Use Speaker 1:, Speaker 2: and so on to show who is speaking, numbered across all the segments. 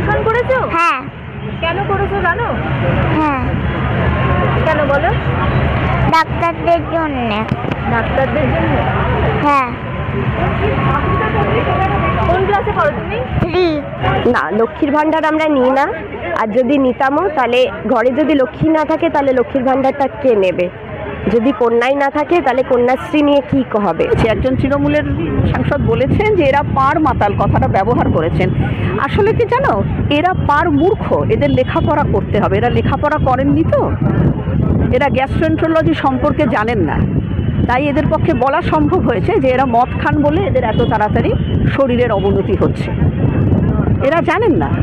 Speaker 1: অনশন করেছো?
Speaker 2: হ্যাঁ।
Speaker 1: কেন করেছো জানো?
Speaker 2: হ্যাঁ।
Speaker 1: কেন বলো?
Speaker 2: ডাক্তারদের জন্য।
Speaker 1: ডাক্তারদের জন্য?
Speaker 2: হ্যাঁ।
Speaker 1: কোন ক্লাসে পড়ো তুমি?
Speaker 2: 3।
Speaker 3: না, লক্ষ্মীর ভাণ্ডার আমরা নিই না। আর যদি নিতামও তাহলে ঘরে যদি লক্ষ্মী না থাকে তাহলে লক্ষ্মীর ভাণ্ডারটা কে নেবে? যদি কন্যাই না থাকে তাহলে কন্যাশ্রী নিয়ে কি হবে?
Speaker 4: একজন তৃণমূলের সাংসদ বলেছেন যে এরা পার মাতাল, কথাটা ব্যবহার করেছেন। আসলে কি জানো, এরা পার মূর্খ, এদের লেখাপড়া করতে হবে। এরা লেখাপড়া করেননি তো, এরা গ্যাস্ট্রোএন্টারোলজি সম্পর্কে জানেন না, তাই এদের পক্ষে বলা সম্ভব হয়েছে যে এরা মদ খান বলে এদের এত তাড়াতাড়ি শরীরের অবনতি হচ্ছে। এরা জানেন না।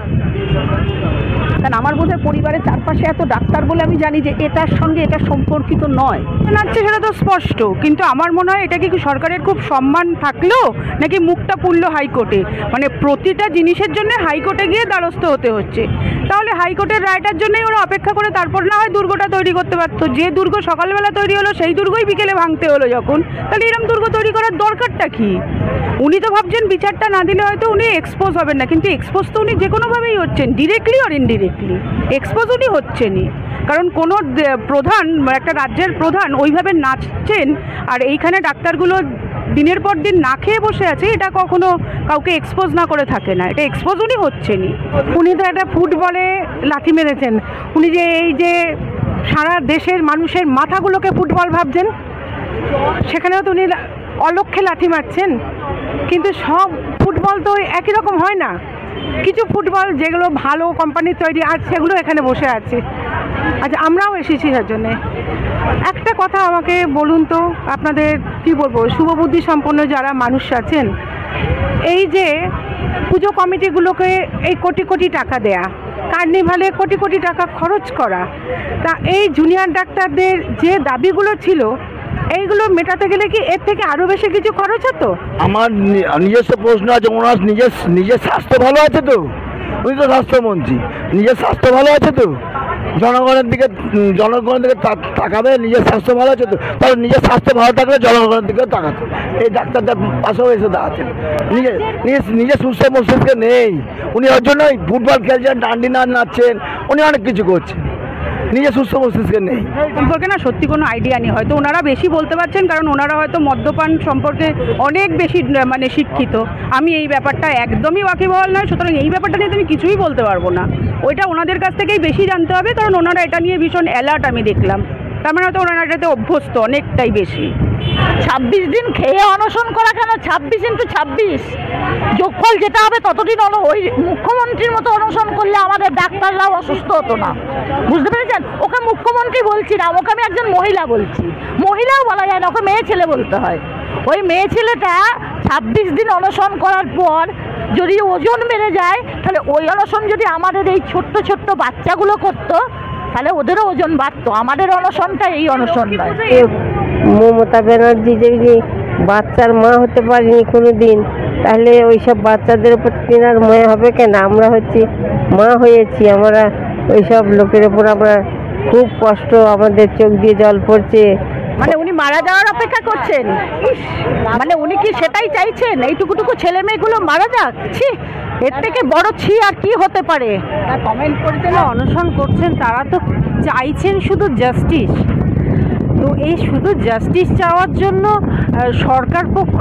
Speaker 4: কারণ আমার বোধহয় পরিবারের চারপাশে এত ডাক্তার বলে আমি জানি যে এটার সঙ্গে এটা সম্পর্কিত নয়।
Speaker 5: নাচ্ছে সেটা তো স্পষ্ট, কিন্তু আমার মনে হয় এটা কি সরকারের খুব সম্মান থাকলো নাকি মুখটা পুড়লো হাইকোর্টে? মানে প্রতিটা জিনিসের জন্য হাইকোর্টে গিয়ে দ্বারস্থ হতে হচ্ছে। তাহলে হাইকোর্টের রায়টার জন্যই ওরা অপেক্ষা করে তারপর না হয় দুর্গটা তৈরি করতে পারতো। যে দুর্গ সকালবেলা তৈরি হলো সেই দুর্গই বিকেলে ভাঙতে হলো যখন, তাহলে এরকম দুর্গ তৈরি করার দরকারটা কি? উনি তো ভাবছেন বিচারটা না দিলে হয়তো উনি এক্সপোজ হবেন না, কিন্তু এক্সপোজ তো উনি যে কোনোভাবেই হচ্ছেন, ডিরেক্টলি আর ইনডিরেক্টলি এক্সপোজ উনি হচ্ছেনই। কারণ কোনো প্রধান, একটা রাজ্যের প্রধান ওইভাবে নাচছেন আর এইখানে ডাক্তারগুলো দিনের পর দিন না খেয়ে বসে আছে, এটা কখনো কাউকে এক্সপোজ না করে থাকে না, এটা এক্সপোজ উনি হচ্ছেনই। উনি তো একটা ফুটবলে লাথি মেরেছেন। উনি যে এই যে সারা দেশের মানুষের মাথাগুলোকে ফুটবল ভাবছেন, সেখানেও তো উনি অলক্ষ্যে লাথি মারছেন। কিন্তু সব ফুটবল তো একই রকম হয় না। কিছু ফুটবল যেগুলো ভালো কোম্পানির তৈরি আর সেগুলো এখানে বসে আছে। আচ্ছা, আমরাও এসেছি তার জন্যে। একটা কথা আমাকে বলুন তো, আপনাদের কি বলবো, শুভবুদ্ধি সম্পন্ন যারা মানুষ আছেন, এই যে পুজো কমিটিগুলোকে এই কোটি কোটি টাকা দেয়া, কার্নিভালে কোটি কোটি টাকা খরচ করা, তা এই জুনিয়র ডাক্তারদের যে দাবিগুলো ছিল এইগুলো মেটাতে গেলে কি এর থেকে আরও বেশি কিছু খরচ হতো?
Speaker 6: আমার নিজস্ব প্রশ্ন আছে, ওনার নিজের স্বাস্থ্য ভালো আছে তো? উনি তো স্বাস্থ্যমন্ত্রী, নিজের স্বাস্থ্য ভালো আছে তো? জনগণের দিকে তাকাবে, নিজের স্বাস্থ্য ভালো আছে তো? তাহলে নিজের স্বাস্থ্য ভালো থাকলে জনগণের দিকেও তাকাতো। এই ডাক্তারদের পাশেও এসে দাঁড়াচ্ছেন, নিজের সুস্থ মস্তিষ্কে নেই। উনি ওর জন্যই ফুটবল খেলছেন, ডান্ডি নাচছেন, উনি অনেক কিছু করছেন, নিজে সুস্থ মস্তিষ্কে নেই।
Speaker 5: সম্পর্কে না সত্যি কোনো আইডিয়া নেই। হয়তো ওনারা বেশি বলতে পারছেন কারণ ওনারা হয়তো মদ্যপান সম্পর্কে অনেক বেশি মানে শিক্ষিত। আমি এই ব্যাপারটা একদমই ওয়াকিবহাল নয়, সুতরাং এই ব্যাপারটা নিয়ে তুমি কিছুই বলতে পারবো না। ওইটা ওনাদের কাছ থেকেই বেশি জানতে হবে, কারণ ওনারা এটা নিয়ে ভীষণ অ্যালার্ট আমি দেখলাম। তার মানে হয়তো ওনারা এটাতে অভ্যস্ত অনেকটাই বেশি।
Speaker 1: 26 দিন খেয়ে অনশন করা কেন? 26 × 26 যোগফল যেটা হবে ততদিন হলো। ওই মুখ্যমন্ত্রীর মতো অনশন করলে আমাদের ডাক্তাররাও অসুস্থ হতো না, বুঝতে পেরেছেন? ওকে মুখ্যমন্ত্রী বলছি না, ওকে আমি একজন মহিলা বলছি। মহিলাও বলা যায় না, ওকে মেয়ে ছেলে বলতে হয়। ওই মেয়ে ছেলেটা 26 দিন অনশন করার পর যদি ওজন বেড়ে যায়, তাহলে ওই অনশন যদি আমাদের এই ছোট্ট ছোট্ট বাচ্চাগুলো করতো তাহলে ওদেরও ওজন বাড়তো। আমাদের অনশনটা এই অনশন নয়।
Speaker 3: মমতা ব্যানার্জি যদি বাচ্চার মা হতে পারিনি কোনো দিন, তাহলে ওইসব বাচ্চাদের উপর তেনার মায়া হবে কেন? আমরা হচ্ছি মা হয়েছি, আমরা ওইসব লোকের উপর আমরা খুব কষ্ট, আমাদের চোখ দিয়ে জল পড়ছে।
Speaker 1: মানে উনি মারা যাওয়ার অপেক্ষা করছেন? মানে উনি কি সেটাই চাইছেন, এইটুকুটুকু ছেলে মেয়েগুলো মারা যাক? ছি, এর থেকে বড় ছি আর কি হতে পারে?
Speaker 5: কমেন্ট করছেন, অনশন করছেন, তারা তো চাইছেন শুধু জাস্টিস। তো এই শুধু জাস্টিস চাওয়ার জন্য সরকার পক্ষ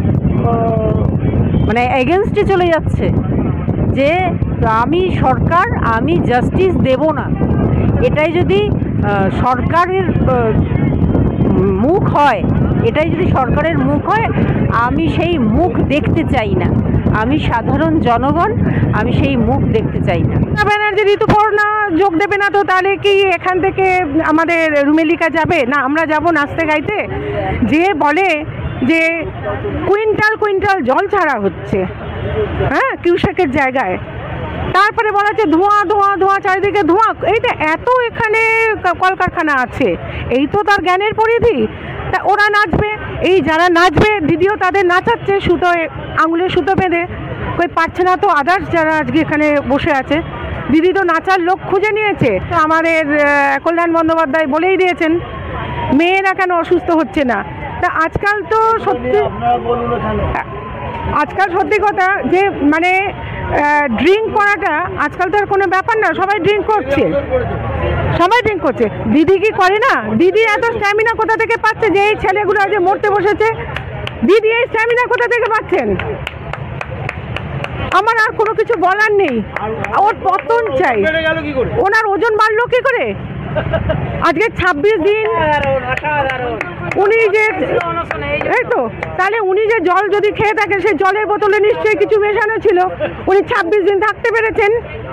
Speaker 5: মানে এগেনস্টে চলে যাচ্ছে যে আমি সরকার, আমি জাস্টিস দেব না। এটাই যদি সরকারের মুখ হয়, এটাই যদি সরকারের মুখ হয়, আমি সেই মুখ দেখতে চাই না। আমি সাধারণ জনগণ, আমি সেই মুখ দেখতে চাই না। ব্যানার্জি ঋতুপর্ণা যোগ দেবে না তো তাহলে কি এখান থেকে আমাদের রুমেলিকা যাবে না? আমরা যাব নাচতে গাইতে? যে বলে যে কুইন্টাল কুইন্টাল জল ছাড়া হচ্ছে, হ্যাঁ, কিউসেকের জায়গায়, তারপরে বলা হচ্ছে ধোঁয়া ধোঁয়া ধোঁয়া, চারিদিকে ধোঁয়া। এইটা এত এখানে কলকারখানা আছে, এই তো তার জ্ঞানের পরিধি। তা ওরা নাচবে, এই যারা নাচবে দিদিও তাদের নাচাচ্ছে সুতোয়, আঙুলে সুতো বেঁধে। কই পারছে না তো আদার্স যারা আজকে এখানে বসে আছে, দিদি তো নাচার লোক খুঁজে নিয়েছে। তো আমাদের কল্যাণ বন্দ্যোপাধ্যায় বলেই দিয়েছেন মেয়েরা কেন অসুস্থ হচ্ছে না। তা আজকাল তো সত্যি, আজকাল সত্যি কথা যে মানে ড্রিঙ্ক করাটা আজকাল তো আর কোনো ব্যাপার না, সবাই ড্রিঙ্ক করছে, সবাই ড্রিঙ্ক করছে। দিদি কি করে না? দিদি এত স্ট্যামিনা কোথা থেকে পাচ্ছে যে এই ছেলেগুলো যে মরতে বসেছে? দিদি এই স্ট্যামিনা কোথা থেকে পাচ্ছেন? আমার আর কোনো কিছু বলার নেই, ওর পতন চাই। ওনার ওজন বাড়লো কি করে? আজকে 26 দিন উনি যে, এই তো তাহলে উনি যে জল যদি খেয়ে থাকেন সেই জলের বোতলে নিশ্চয়ই কিছু মেশানো ছিল, উনি 26 দিন থাকতে পেরেছেন।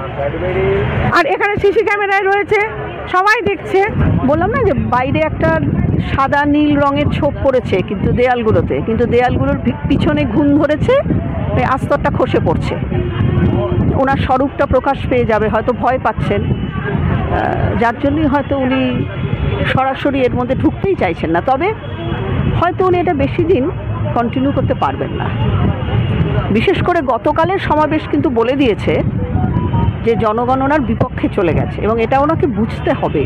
Speaker 5: আর এখানে সিসি ক্যামেরায় রয়েছে, সবাই দেখছে।
Speaker 4: বললাম না যে বাইরে একটা সাদা নীল রঙের ছোপ পড়েছে কিন্তু দেয়ালগুলোতে, কিন্তু দেয়ালগুলোর পিছনে ঘুণ ধরেছে, এই আস্তরটা খসে পড়ছে। ওনার স্বরূপটা প্রকাশ পেয়ে যাবে, হয়তো ভয় পাচ্ছেন, যার জন্যই হয়তো উনি সরাসরি এর মধ্যে ঢুকতেই চাইছেন না। তবে হয়তো উনি এটা বেশি দিন কন্টিনিউ করতে পারবেন না। বিশেষ করে গতকালের সমাবেশ কিন্তু বলে দিয়েছে যে জনগণ ওনার বিপক্ষে চলে গেছে, এবং এটা ওনাকে বুঝতে হবে,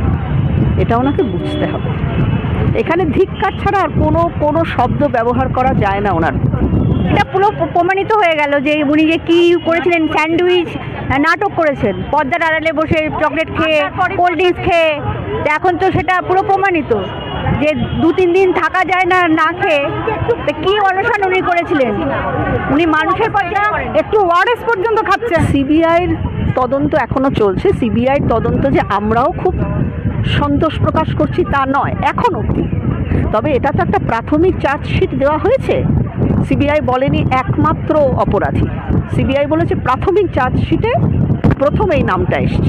Speaker 4: এটা ওনাকে বুঝতে হবে। এখানে ধিক্কার ছাড়া আর কোনো শব্দ ব্যবহার করা যায় না ওনার।
Speaker 7: এটা পুরো প্রমাণিত হয়ে গেল যে উনি যে কি করেছিলেন, স্যান্ডউইচ নাটক করেছেন, পর্দার আড়ালে বসে চকলেট খেয়ে, কোল্ড ড্রিঙ্কস খেয়ে। এখন তো সেটা পুরো প্রমাণিত যে 2-3 দিন থাকা যায় না না খেয়ে। তো কি অনশন উনি করেছিলেন? উনি মানুষের পর্যায়ে
Speaker 5: একটু ওয়ারেস পর্যন্ত খাচ্ছেন।
Speaker 4: সিবিআইয়ের তদন্ত এখনো চলছে। সিবিআইয়ের তদন্ত যে আমরাও খুব সন্তোষ প্রকাশ করছি তা নয় এখন অবধি। তবে এটা তো একটা প্রাথমিক চার্জশিট দেওয়া হয়েছে। সিবিআই বলেনি একমাত্র অপরাধী, সিবিআই বলেছে প্রাথমিক চার্জশিটে প্রথম এই নামটা এসছে।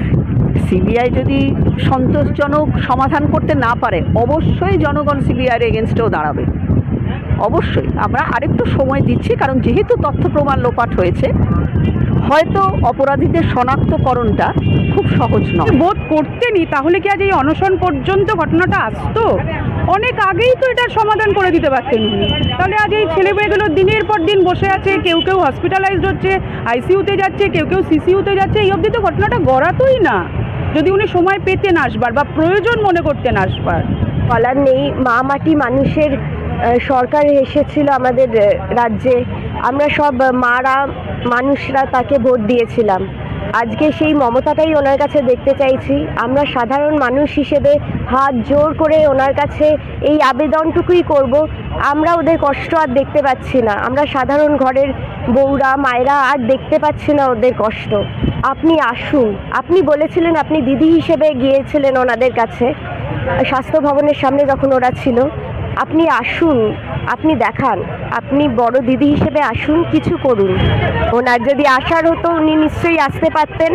Speaker 4: সিবিআই যদি সন্তোষজনক সমাধান করতে না পারে অবশ্যই জনগণ সিবিআইয়ের এগেনস্টেও দাঁড়াবে, অবশ্যই। আমরা আরেকটু সময় দিচ্ছি, কারণ যেহেতু তথ্য প্রমাণ লোপাট হয়েছে, হয়তো অপরাধীদের শনাক্তকরণটা খুব সহজ নয়।
Speaker 5: বোধ করতেনি তাহলে কি আজ এই অনশন পর্যন্ত ঘটনাটা আসতো? অনেক আগেই তো এটার সমাধান করে দিতে পারতেন উনি। তাহলে আজ এই ছেলেমেয়েগুলো দিনের পর দিন বসে আছে, কেউ কেউ হসপিটালাইজড হচ্ছে, আইসিইউতে যাচ্ছে, কেউ কেউ সিসিইউতে যাচ্ছে। এই অবধি তো ঘটনাটা গড়াতোই না যদি উনি সময় পেতেন আসবার বা প্রয়োজন মনে করতেন আসবার।
Speaker 3: বলার নেই, মা মাটি মানুষের সরকার এসেছিল আমাদের রাজ্যে, আমরা সব মারা মানুষরা তাকে ভোট দিয়েছিলাম। আজকে সেই মমতাটাই ওনার কাছে দেখতে চাইছি। আমরা সাধারণ মানুষ হিসেবে হাত জোর করে ওনার কাছে এই আবেদনটুকুই করব, আমরা ওদের কষ্ট আর দেখতে পাচ্ছি না। আমরা সাধারণ ঘরের বউরা মায়েরা আর দেখতে পাচ্ছি না ওদের কষ্ট। আপনি আসুন, আপনি বলেছিলেন, আপনি দিদি হিসেবে গিয়েছিলেন ওনাদের কাছে স্বাস্থ্য ভবনের সামনে যখন ওরা ছিল। আপনি আসুন, আপনি দেখান, আপনি বড় দিদি হিসেবে আসুন, কিছু করুন। ওনার যদি আসার হতো উনি নিশ্চয়ই আসতে পারতেন।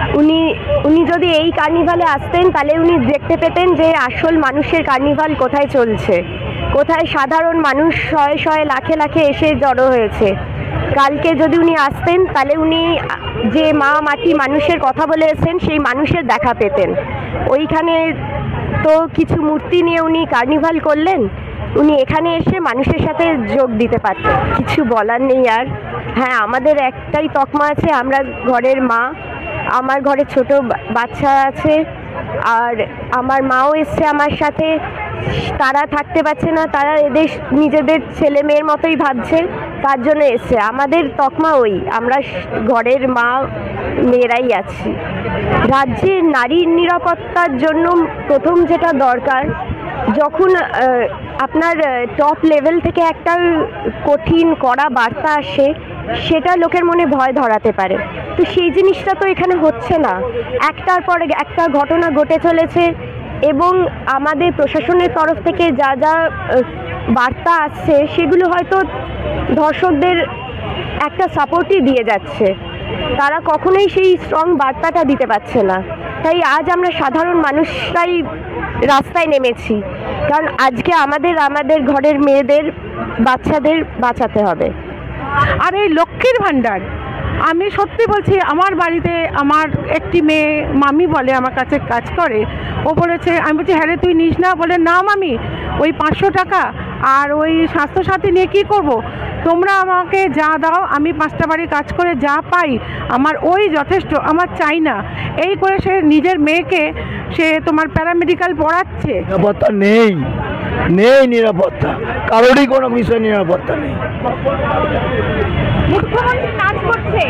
Speaker 3: উনি যদি এই কার্নিভালে আসতেন তাহলে উনি দেখতে পেতেন যে আসল মানুষের কার্নিভাল কোথায় চলছে, কোথায় সাধারণ মানুষ শয়ে শয়ে লাখে লাখে এসে জড়ো হয়েছে। কালকে যদি উনি আসতেন তাহলে উনি যে মা মাটি মানুষের কথা বলেছেন সেই মানুষের দেখা পেতেন। ওইখানে তো কিছু মূর্তি নিয়ে উনি কার্নিভাল করলেন, উনি এখানে এসে মানুষের সাথে যোগ দিতে পারতেন। কিছু বলার নেই আর। হ্যাঁ, আমাদের একটাই তকমা আছে, আমরা ঘরের মা। আমার ঘরে ছোট বাচ্চা আছে, আর আমার মাও এসছে আমার সাথে। তারা থাকতে পারছে না, তারা এদের নিজেদের ছেলে মেয়ের মতোই ভাবছে, তার জন্য এসছে। আমাদের তকমা ওই, আমরা ঘরের মা মেয়েরাই আছি। রাজ্যের নারীর নিরাপত্তার জন্য প্রথম যেটা দরকার, যখন আপনার টপ লেভেল থেকে একটা কঠিন কড়া বার্তা আসে, সেটা লোকের মনে ভয় ধরাতে পারে। তো সেই জিনিসটা তো এখানে হচ্ছে না, একটার পর একটা ঘটনা ঘটে চলেছে, এবং আমাদের প্রশাসনের তরফ থেকে যা যা বার্তা আসছে সেগুলো হয়তো ধর্ষকদের একটা সাপোর্টই দিয়ে যাচ্ছে, তারা কখনোই সেই স্ট্রং বার্তাটা দিতে পারছে না। তাই আজ আমরা সাধারণ মানুষরাই রাস্তায় নেমেছি, কারণ আজকে আমাদের ঘরের মেয়েদের বাচ্চাদের বাঁচাতে হবে।
Speaker 5: আর এই লক্ষ্মীর ভাণ্ডার, আমি সত্যি বলছি, আমার বাড়িতে আমার একটি মেয়ে মামি বলে আমার কাছে কাজ করে, ও বলেছে, আমি বলছি হ্যাঁ রে তুই নিস না, বলে না মামি ওই 500 টাকা আর ওই স্বাস্থ্যসাথী নিয়ে কী করবো, তোমরা আমাকে যা দাও আমি 5টা বাড়ি কাজ করে যা পাই আমার ওই যথেষ্ট, আমার চাই না। এই করে সে নিজের মেয়েকে সে তোমার প্যারামেডিক্যাল পড়াচ্ছে।
Speaker 6: নিরাপত্তা নেই, নেই নিরাপত্তা, কারোরই কোনো বিষয়ে নিরাপত্তা নেই।
Speaker 7: মুখ্যমন্ত্রী কাজ করছে,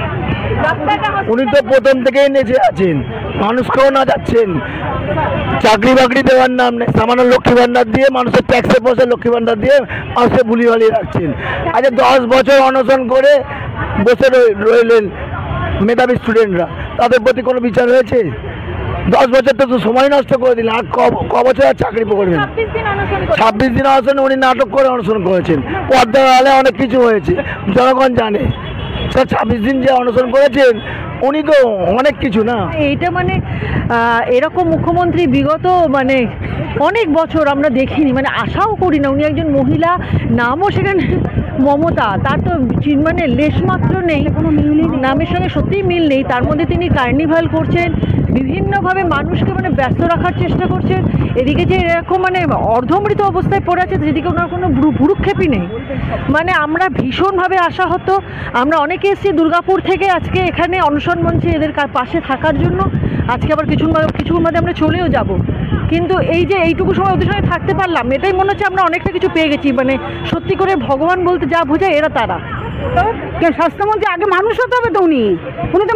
Speaker 6: উনি তো প্রথম থেকেই নেচে আছেন, মানুষকেও না যাচ্ছেন, চাকরি বাকরি দেওয়ার নাম নেই, সামান্য লক্ষ্মী ভান্ডার দিয়ে মানুষের ট্যাক্সের পয়সা লক্ষ্মী ভান্ডার দিয়ে মানুষকে বুলি ভালিয়ে রাখছেন। আচ্ছা 10 বছর অনশন করে বসে রইলেন মেধাবী স্টুডেন্টরা, তাদের প্রতি কোনো বিচার হয়েছে? 10 বছর তো সময় নষ্ট করে দিলেন, আর ক বছর আর চাকরি করবেন? 26 দিন অনশন উনি নাটক করে অনশন করেছেন, পর্দার আড়ালে অনেক কিছু হয়েছে, জনগণ জানে। স্যার 26 দিন যে অনশন করেছেন উনি তো অনেক কিছু না।
Speaker 1: এইটা মানে এরকম মুখ্যমন্ত্রী বিগত মানে অনেক বছর আমরা দেখিনি, মানে আশাও করি না। উনি একজন মহিলা, নামও সেখানে মমতা, তার তো মানে লেশমাত্র নেই, কোনো মিল নেই, নামের সঙ্গে সত্যিই মিল নেই। তার মধ্যে তিনি কার্নিভাল করছেন, বিভিন্নভাবে মানুষকে মানে ব্যস্ত রাখার চেষ্টা করছেন। এদিকে যে এরকম মানে অর্ধমৃত অবস্থায় পড়ে আছে, যেদিকে ওনার কোনো ভুরুক্ষেপই নেই। মানে আমরা ভীষণভাবে আশাহত। আমরা অনেকে এসেছি দুর্গাপুর থেকে আজকে এখানে অনশন মঞ্চে এদের পাশে থাকার জন্য। আজকে আবার কিছুক্ষণ বাদে আমরা চলেও যাব, কিন্তু এই যে এইটুকু সময় ওদের সঙ্গে থাকতে পারলাম, এটাই মনে হচ্ছে আমরা অনেকটা কিছু পেয়ে গেছি। মানে সত্যি করে ভগবান বলতে যা বোঝায় এরা তারা।
Speaker 5: স্বাস্থ্যমন্ত্রী আগে মানুষ হতে হবে তো, উনি তো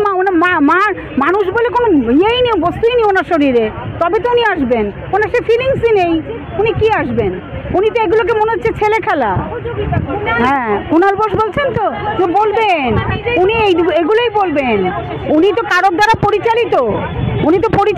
Speaker 5: মানুষ বলে কোনো ইয়েই নেই, বস্তুই নেই ওনার শরীরে, তবে তো উনি আসবেন। ওনার সে ফিলিংসই নেই, উনি কি আসবেন? উনি তো এগুলোকে মনে হচ্ছে ছেলে খেলা। হ্যাঁ, কুণাল বোস বলছেন তো যে বলবেন, উনি এগুলোই বলবেন। উনি তো কারোর দ্বারা পরিচালিত, উনি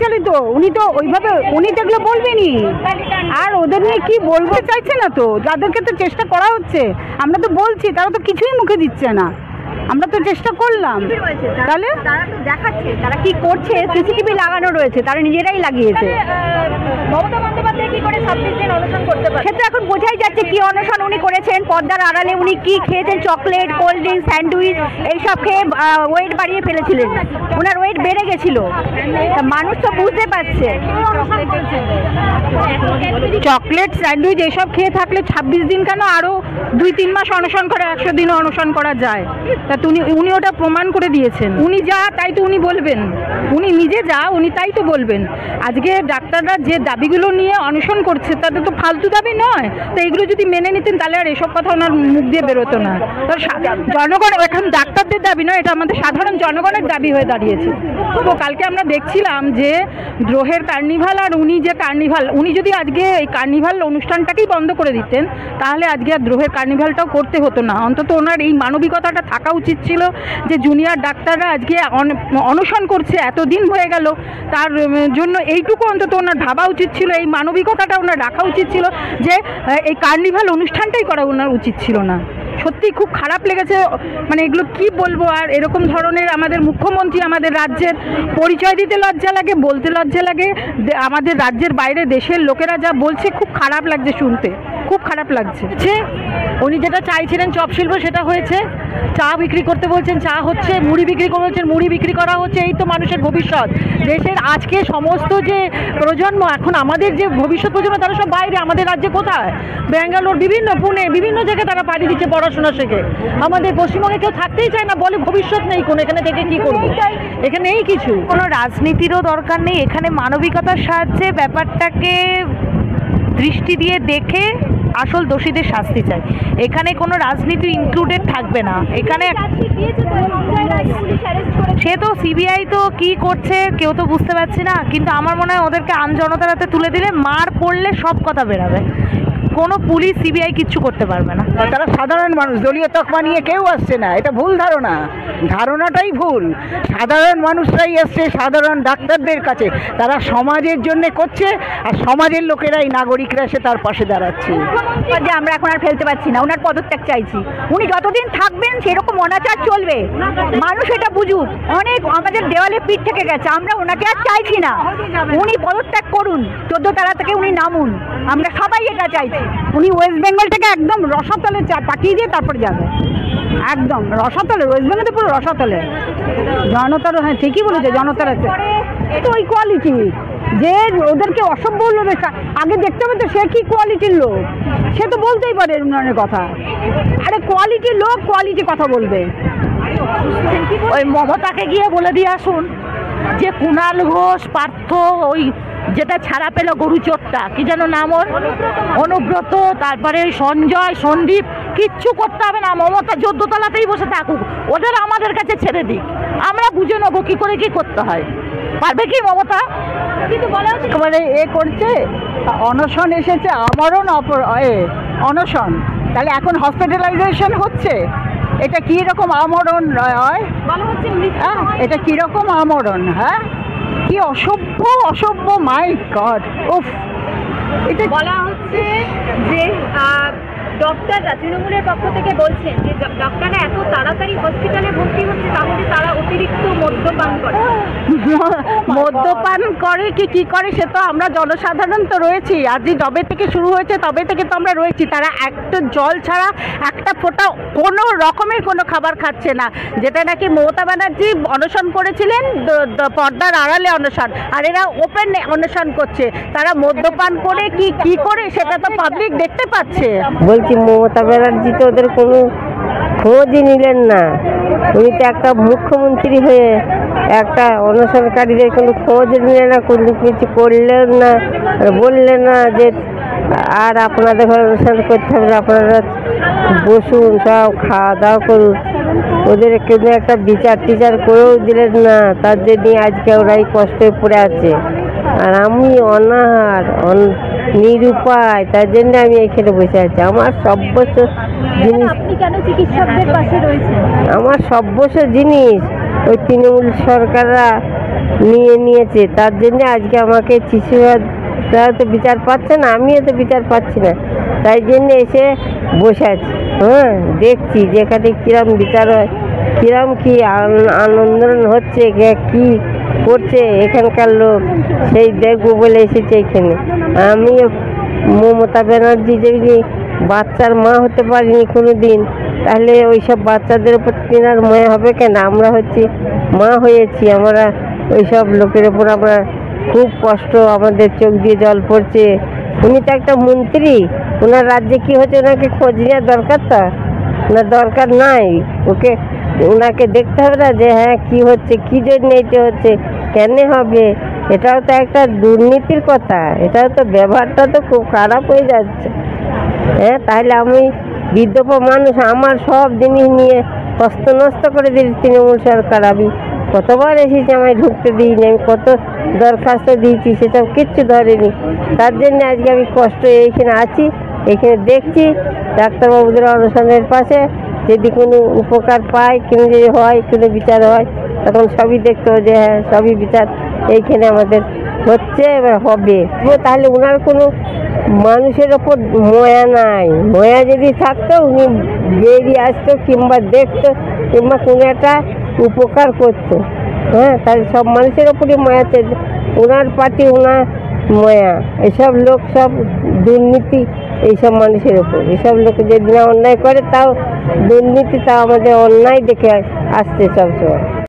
Speaker 5: তো ওইভাবে উনি তো এগুলো বলবেনই। আর ওদের নিয়ে কি বলতে চাইছে না তো, যাদেরকে তো চেষ্টা করা হচ্ছে, আমরা তো বলছি, তারা তো কিছুই মুখে দিচ্ছে না। আমরা তো চেষ্টা করলাম, তাহলে
Speaker 7: তারা তো দেখাচ্ছে তারা কি করছে। সিসিটিভি লাগানো রয়েছে, তারা নিজেরাই লাগিয়েছে। মমতা বন্দ্যোপাধ্যায় কি করে 26 দিন অনশন করতে পারে? সেটা এখন বোঝাই যাচ্ছে কি অনশন উনি করেছেন। পর্দার আড়ালে উনি কি খেয়েছেন, চকলেট, কোল্ড ড্রিঙ্কস, স্যান্ডউইচ এইসব খেয়ে ওয়েট বাড়িয়ে ফেলেছিলেন। ওনার ওয়েট বেড়ে গেছিল, মানুষ তো বুঝতে পারছে।
Speaker 5: চকলেট, স্যান্ডউইচ এইসব খেয়ে থাকলে 26 দিন কেন, আরও 2-3 মাস অনশন করে 100 দিনও অনশন করা যায়। তা উনি ওটা প্রমাণ করে দিয়েছেন। উনি যা তাই তো উনি বলবেন, উনি নিজে যা উনি তাই তো বলবেন। আজকে ডাক্তাররা যে দাবিগুলো নিয়ে অনশন করছে তাদের তো ফালতু দাবি নয়, তো এইগুলো যদি মেনে নিতেন তাহলে আর এসব কথা ওনার মুখ দিয়ে বেরোতো না। জনগণ এখন ডাক্তারদের দাবি নয়, এটা আমাদের সাধারণ জনগণের দাবি হয়ে দাঁড়িয়েছে। তো কালকে আমরা দেখছিলাম যে দ্রোহের কার্নিভাল আর উনি যদি আজকে এই কার্নিভাল অনুষ্ঠানটাকেই বন্ধ করে দিতেন তাহলে আজকে আর দ্রোহের কার্নিভালটাও করতে হতো না। অন্তত ওনার এই মানবিকতাটা থাকা উচিত ছিল যে জুনিয়র ডাক্তাররা আজকে অনশন করছে, এতদিন হয়ে গেল, তার জন্য এইটুকু অন্তত ওনার ভাবা উচিত ছিল, এই মানবিকতাটা ওনার রাখা উচিত ছিল যে এই কার্নিভাল অনুষ্ঠানটাই করা ওনার উচিত ছিল না। সত্যি খুব খারাপ লেগেছে। মানে এগুলো কি বলবো, আর এরকম ধরনের আমাদের মুখ্যমন্ত্রী আমাদের রাজ্যের পরিচয় দিতে লজ্জা লাগে, বলতে লজ্জা লাগে। আমাদের রাজ্যের বাইরে দেশের লোকেরা যা বলছে খুব খারাপ লাগছে শুনতে, খুব খারাপ লাগছে।
Speaker 1: উনি যেটা চাইছিলেন চপ শিল্প সেটা হয়েছে, চা বিক্রি করতে বলছেন, চা হচ্ছে, মুড়ি বিক্রি করছেন, মুড়ি বিক্রি করা হচ্ছে। এই তো মানুষের ভবিষ্যৎ, দেশের আজকে সমস্ত যে প্রজন্ম, এখন আমাদের যে ভবিষ্যৎ প্রজন্ম তারা সব বাইরে, আমাদের রাজ্যে কোথায়? ব্যাঙ্গালোর, বিভিন্ন পুনে, বিভিন্ন জায়গায় তারা পাড়ি দিচ্ছে পড়াশোনা শেখে। আমাদের পশ্চিমবঙ্গে কেউ থাকতেই চায় না, বলে ভবিষ্যৎ নেই কোনো, এখানে থেকে কি করবো, এখানে নেই কিছু।
Speaker 7: কোনো রাজনীতিরও দরকার নেই এখানে, মানবিকতার সাহায্যে ব্যাপারটাকে দৃষ্টি দিয়ে দেখে আসল দোষীদের শাস্তি চাই। এখানে কোনো রাজনীতি ইনক্লুডেড থাকবে না। এখানে সে তো সিবিআই তো কি করছে কেউ তো বুঝতে পারছি না, কিন্তু আমার মনে হয় ওদেরকে আমজনতার হাতে তুলে দিলে, মার পড়লে সব কথা বেরাবে। কোনো পুলিশ সিবিআই কিচ্ছু করতে পারবে না।
Speaker 8: তারা সাধারণ মানুষ, দলীয় তকমা নিয়ে কেউ আসছে না, এটা ভুল ধারণা, ধারণাটাই ভুল। সাধারণ মানুষরাই আসছে সাধারণ ডাক্তারদের কাছে, তারা সমাজের জন্য করছে, আর সমাজের লোকেরাই, নাগরিকরা এসে তার পাশে দাঁড়াচ্ছে।
Speaker 7: যে আমরা এখন আর ফেলতে পারছি না, ওনার পদত্যাগ চাইছি। উনি যতদিন থাকবেন সেরকম অনাচার চলবে, মানুষ এটা বুঝুক। অনেক আমাদের দেওয়ালে পিঠ থেকে গেছে, আমরা ওনাকে আর চাইছি না। উনি পদত্যাগ করুন, 14 তারা থেকে উনি নামুন, আমরা সবাই এটা চাইছি।
Speaker 5: উনি ওয়েস্ট বেঙ্গল থেকে একদম রসাতলে পাঠিয়ে দিয়ে তারপরে যাবে, একদম রসাতলে, ওয়েস্ট বেঙ্গল তো পুরো রসাতলে। জনতার, হ্যাঁ ঠিকই বলেছে, জনতার আছে তো ওই কোয়ালিটি যে ওদেরকে অসভ্য বলবে। আগে দেখতে হবে তো সে কি কোয়ালিটির লোক, সে তো বলতেই পারে উন্নয়নের কথা। আরে কোয়ালিটির লোক কোয়ালিটি কথা বলবে।
Speaker 1: ওই মমতাকে গিয়ে বলে দিয়ে আসুন যে কুণাল ঘোষ, পার্থ, ওই যেটা ছাড়া পেল গরু চোরটা, কি যেন নাম ওর, অনুব্রত, তারপরে সঞ্জয়, সন্দীপ, কিচ্ছু করতে হবে না, মমতা 14 তলাতেই বসে থাকুক, ওদের আমাদের কাছে ছেড়ে দিক, আমরা বুঝে নেবো কি করে কি করতে হয়। পারবে কি মমতা?
Speaker 7: কিন্তু বলা হচ্ছে
Speaker 8: একেবারে করছে, অনশন এসেছে, আমরণ অনশন, তাহলে এখন হসপিটালাইজেশন হচ্ছে, এটা কি রকম আমরণ হয়?
Speaker 7: বলা হচ্ছে মৃত্যু
Speaker 8: হ্যাঁ, এটা কি রকম আমরণ? হ্যাঁ, কি অসভ্য অসভ্য, মাই গড, উফ।
Speaker 7: এটা বলা হচ্ছে যে ডক্টররা তৃণমূলের পক্ষ থেকে বলছেন যে ডক্টররা এত তাড়াতাড়ি হসপিটালে ভর্তি হচ্ছে তাহলে তারা অতিরিক্ত মদ্যপান করে।
Speaker 5: মদ্যপান করে কি করে সে তো আমরা জনসাধারণ তো রয়েছি, আজই যবে থেকে শুরু হয়েছে তবে থেকে তো আমরা রয়েছি। তারা একটা জল ছাড়া একটা ফোঁটা কোনো রকমের কোনো খাবার খাচ্ছে না, যেটা নাকি মমতা ব্যানার্জি অনশন করেছিলেন, পর্দার আড়ালে অনশন, আর এরা ওপেন অনশন করছে। তারা মদ্যপান করে কি করে সেটা তো পাবলিক দেখতে পাচ্ছে।
Speaker 3: বলছি মমতা ব্যানার্জি তো ওদের কোনো খোঁজই নিলেন না, উনি তো একটা মুখ্যমন্ত্রী হয়ে একটা অনশনকারীদের কোনো খোঁজ নিলেন না, কোনো কিছু করলেন না, বললেন না যে আর আপনাদের ঘরে অনুষ্ঠান করতে হবে, আপনারা বসুন, সব খাওয়া দাওয়া করুন। ওদের কিন্তু একটা বিচার টিচার করেও দিলেন না, তার জন্য আজকে ওরাই কষ্টে পড়ে আছে। আর আমি অনাহার নিরুপায়, তার জন্য আমি এখানে বসে আছি। আমার সর্বস্ব জিনিস,
Speaker 7: আপনি কেন চিকিৎসকদের পাশে রয়েছেন?
Speaker 3: আমার সর্বস্ব জিনিস ওই তৃণমূল সরকাররা নিয়েছে, তার জন্য আজকে আমাকে শিশুরা তো বিচার পাচ্ছে না, আমিও তো বিচার পাচ্ছি না, তাই জন্য এসে বসে আছি। হ্যাঁ, দেখছি যেখানে কিরম বিচার হয়, কিরম কি আন্দোলন হচ্ছে, কি করছে এখানকার লোক, সেই দেখবো বলে এসেছে এখানে। আমিও মমতা ব্যানার্জি যদি বাচ্চার মা হতে পারিনি কোনো দিন, তাহলে ওই সব বাচ্চাদের উপর তেনার মায়া হবে কেন? আমরা হচ্ছি মা হয়েছি, আমরা ওই সব লোকের ওপর আমরা খুব কষ্ট, আমাদের চোখ দিয়ে জল পড়ছে। উনি তো একটা মন্ত্রী, ওনার রাজ্যে কি হচ্ছে ওনাকে খোঁজ নেওয়ার দরকার, তো ওনার দরকার নাই। ওনাকে দেখতে হবে না যে হ্যাঁ কি হচ্ছে, কি জন্য এটা হচ্ছে, কেন হবে? এটাও তো একটা দুর্নীতির কথা, এটাও তো ব্যবহারটা তো খুব খারাপ হয়ে যাচ্ছে। হ্যাঁ, তাহলে আমি বিধবা মানুষ, আমার সব জিনিস নিয়ে নষ্ট করে দিয়েছি তৃণমূল সরকার। আমি কতবার এসেছি, আমায় ঢুকতে দিইনি, আমি কত দরখাস্ত দিয়েছি, সেসব কিচ্ছু ধরেনি। তার জন্য আজকে আমি কষ্ট এইখানে আছি, এখানে দেখছি ডাক্তারবাবুদের অনশনের পাশে, যদি কোনো উপকার পায়, কোনো যদি হয়, কোনো বিচার হয়, তখন সবই দেখতে হবে যে হ্যাঁ সবই বিচার এইখানে আমাদের হচ্ছে, এবার হবে। তাহলে ওনার কোনো মানুষের ওপর ময়া নাই, ময়া যদি থাকতো উনি বেরিয়ে আসতো, কিংবা দেখতো, কিংবা কোনো একটা উপকার করতো। হ্যাঁ, তাহলে সব মানুষের ওপরই ময়া আছে, ওনার পার্টি, ওনার ময়া। এসব লোক সব দুর্নীতি, এইসব মানুষের ওপর, এসব লোক যদি না অন্যায় করে তাও দুর্নীতি, তাও আমাদের অন্যায় দেখে আসছে সবসময়।